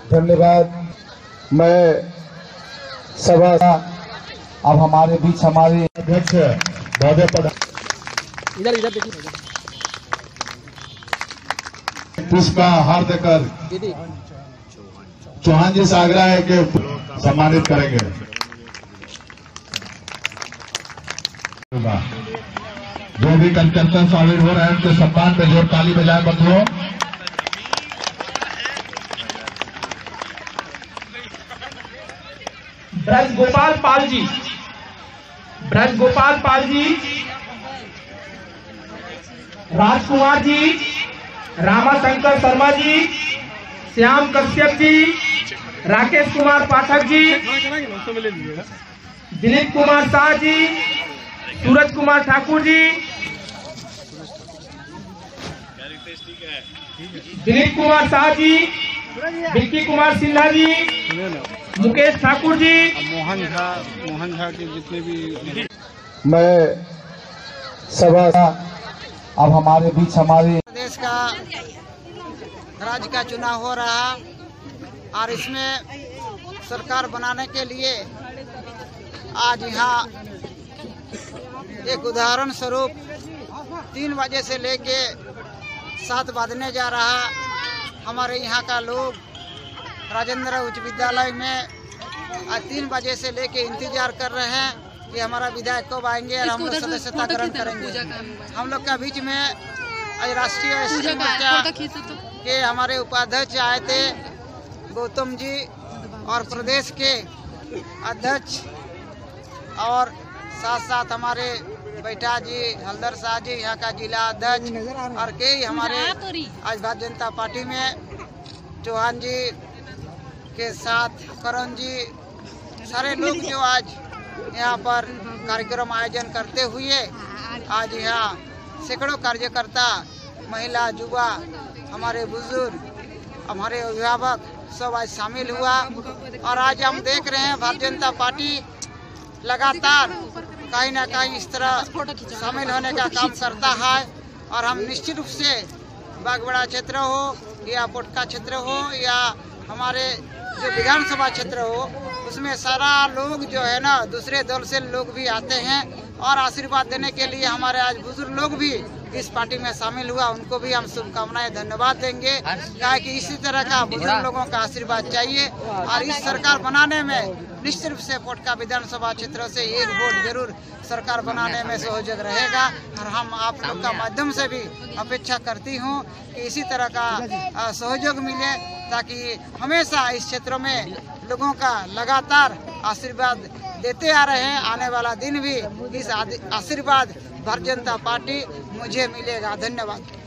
धन्यवाद। मैं सभा अब हमारे बीच हमारे अध्यक्ष महोदय इधर देखिए पुष्प का हार देकर चौहान जी से आग्रह है कि सम्मानित करेंगे। जो भी कंस्ट्रक्शन सॉलिड हो रहे हैं उनके सम्मान पे जोर ताली बजाए बंधुओं। ब्रजगोपाल पाल जी, राजकुमार जी, रामाशंकर शर्मा जी, श्याम कश्यप जी, राकेश कुमार पाठक जी, दिलीप कुमार शाह जी, सूरज कुमार ठाकुर जी, दिलीप कुमार शाह जी, विक्की कुमार सिन्हा जी, मुकेश ठाकुर जी, मोहन झा के जितने भी। मैं सभा अब हमारे बीच हमारे देश का राज्य का चुनाव हो रहा और इसमें सरकार बनाने के लिए आज यहाँ एक उदाहरण स्वरूप 3 बजे से लेके 7 बजने जा रहा हमारे यहाँ का लोग राजेंद्र उच्च विद्यालय में आज 3 बजे से लेके इंतजार कर रहे हैं कि हमारा विधायक कब आएंगे और हम लोग सदस्यता ग्रहण करेंगे। हम लोग के बीच में आज राष्ट्रीय एसटी मोर्चा के हमारे उपाध्यक्ष आए थे गौतम जी और प्रदेश के अध्यक्ष और साथ साथ हमारे बैठा जी हल्दर शाह जी यहाँ का जिला अध्यक्ष और कई हमारे आज भारतीय जनता पार्टी में चौहान जी के साथ करण जी सारे लोग जो आज यहाँ पर कार्यक्रम आयोजन करते हुए आज यहाँ सैकड़ों कार्यकर्ता महिला युवा हमारे बुजुर्ग हमारे अभिभावक सब आज शामिल हुआ और आज हम देख रहे हैं भारतीय जनता पार्टी लगातार कहीं ना कहीं इस तरह शामिल होने का काम करता है और हम निश्चित रूप से बागवाड़ा क्षेत्र हो या पोटका क्षेत्र हो या हमारे जो विधानसभा क्षेत्र हो उसमें सारा लोग जो है ना दूसरे दल से लोग भी आते हैं और आशीर्वाद देने के लिए हमारे आज बुजुर्ग लोग भी इस पार्टी में शामिल हुआ उनको भी हम शुभकामनाएं धन्यवाद देंगे क्या कि इसी तरह का बुजुर्ग लोगों का आशीर्वाद चाहिए और इस सरकार बनाने में निश्चित रूप से पोटका विधानसभा क्षेत्र से एक वोट जरूर सरकार बनाने में सहयोग रहेगा और हम आप लोग का माध्यम से भी अपेक्षा करती हूँ कि इसी तरह का सहयोग मिले ताकि हमेशा इस क्षेत्र में लोगों का लगातार आशीर्वाद देते आ रहे हैं। आने वाला दिन भी इस आशीर्वाद भारतीय जनता पार्टी मुझे मिलेगा। धन्यवाद।